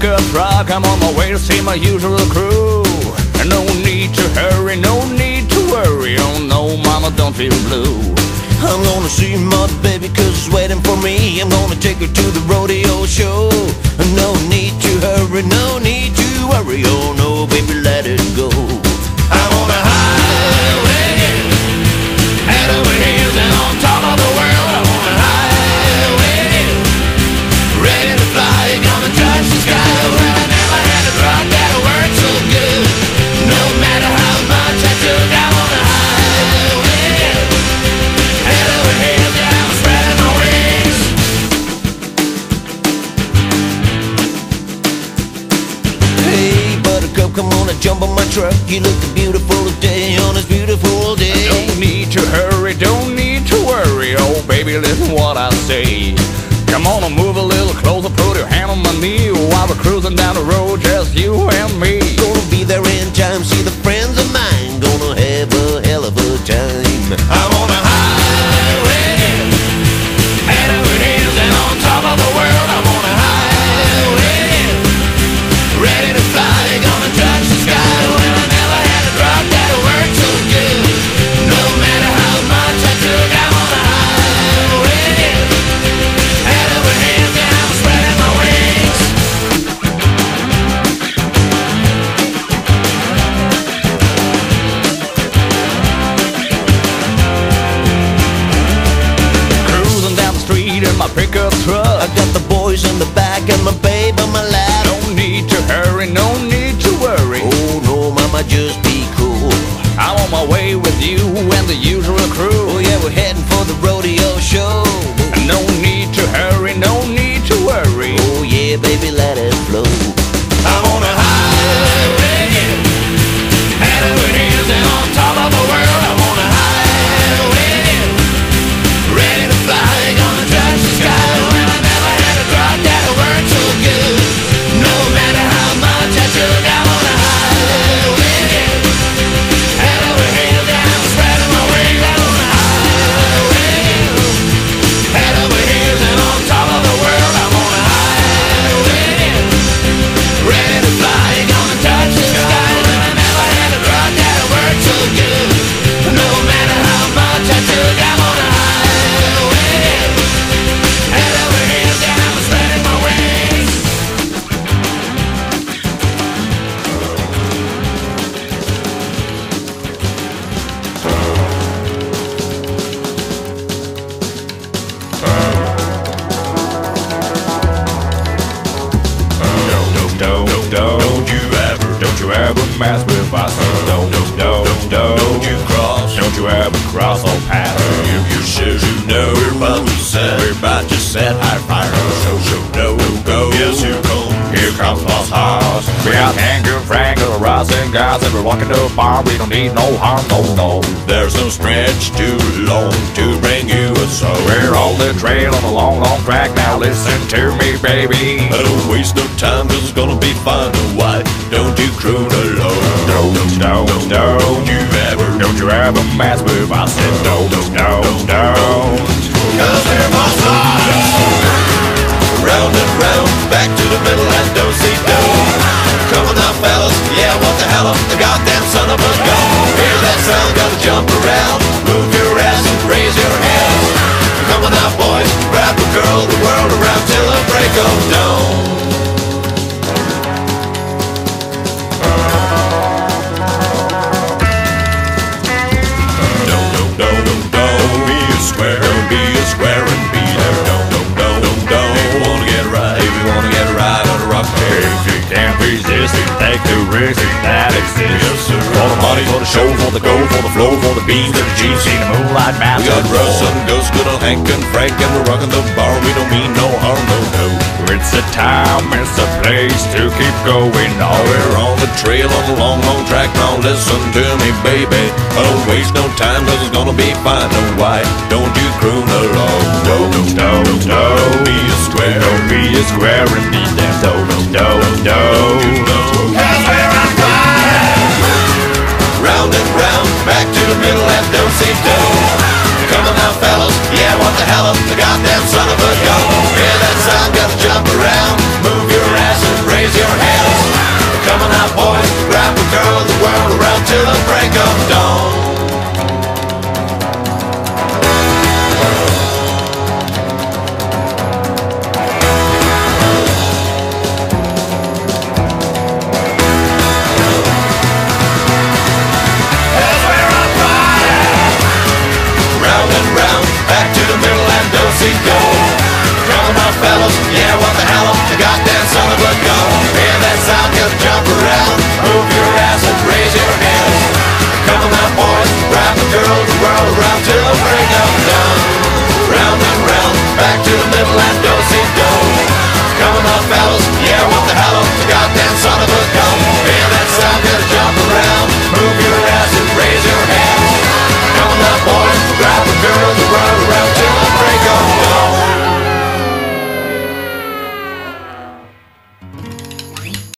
pickup truck, I'm on my way to see my usual crew. And no need to hurry, no need to worry. Oh no, mama, don't feel blue. I'm gonna see my baby 'cause she's waiting for me. I'm gonna take her to the rodeo show. No need to hurry, no need to worry. Oh no, baby, let it go. I'm on the highway, head over heels and on top of the world. I'm on the highway, ready to fly, gonna touch the sky. Well, I never had a drop that worked so good. No matter how much I took, I'm on the highway, head over heels, yeah, I'm spreading my wings. Hey, Buttercup, come on and jump on my truck. You look beautiful today on this beautiful day. Don't need to hurry, don't need to worry. Oh baby, listen what I say. Come on and move a little closer, put your hand on my knee while we're cruising down the road, just you and me. Gonna be there in time, see the friends of mine. Gonna have a hell of a time. I'm on a highway, head over heels and on top of the world. I'm on a highway, ready to fly, gonna touch the sky. Well, I never had a drop that worked so good. No matter how much I took, I'm on a highway, head over heels, and I'm spreading my wings. Cruising down the street in my pickup truck. I got the boys in the back and my babe on my lap. Don't need to hurry, no need to worry. Oh no, mama, just be cool. I'm on my way with you and the usual crew. Oh yeah, we're heading for the rodeo show. No need to hurry, no need to worry. Oh yeah, baby, let it flow. I'm on a highway, head over heels and on top of the world. I'm on a highway, ready to fly, gonna touch the sky. Well, I never had a drop that worked so good. No matter how much I took, I'm on a highway, head over heels, and I'm spreading my wings. I'm on a highway, head over heels and on top of the world. I'm on a highway, ready to fly, gonna touch the sky. Well, I never had a drop that worked so good. No matter how much I took, I'm on a highway, head over heels, and I'm spreading my wings. Don't you ever mess with us. Don't you cross. Don't you ever cross or pass. You sure you know we're about to set. We're about to set high fire. So no go. Yes, you come. Here comes Boss Hoss. We got Angus, Frank, and the rising guys. If we're walking to a bar, we don't need no harm, no. There's no stretch too long to bring you a song. We're on the trail on a long, long track. Now listen to me, baby. Don't waste no time, 'cause it's gonna be fun. Why don't you croon alone? Don't you ever mess with us. Don't. 'Cause we're Boss Hoss. Round and round, back to the middle and don't see do. Come on now, fellas, yeah, what the hell, the goddamn son of a gun. Hear that sound, gotta jump around, move your ass and raise your hands. Come on now, boys, grab a girl, the world around till the break of dawn. Don't be a square, don't be a square and be there. Don't. If you wanna get right, if you wanna get right on the rock there. If you can't resist it, take the risk that exists. Yes, sir. For the money, for the show, for the gold, for the flow, for the beans, and the G's, see the moonlight We mountain. got Russ and Ghost, good old Hank and Frank, and we're rocking the bar. We don't mean no harm, no. It's a time, it's a place to keep going on. We're on the trail on the long, long track. Now listen to me, baby. Don't waste no time, 'cause it's gonna be fine. No, why don't you croon along? Don't be a square. Don't be a square and be there. Don't. 'Cause we're on fire. Round and round, back to the middle and don't see do. Come on now, fellas, yeah, what the hell, the goddamn son of a gun. Hear that sound, gotta jump around, move your ass and raise raise your hands. Come on out, boys, grab a girl, the world around till the break of dawn. Fellas, yeah, what the hell, you goddamn son of a gun. Hear that sound, just jump around, move your ass and raise your hands. Come on now, boys, grab the girl, the world around till the break of dawn. Round and round, back to the middle and do-si-do. Come on now, fellas, yeah, what the hell, you goddamn son of a gun. Hear that sound, just jump around, move your ass and raise your hands. Come on now, boys, grab the girl, the world around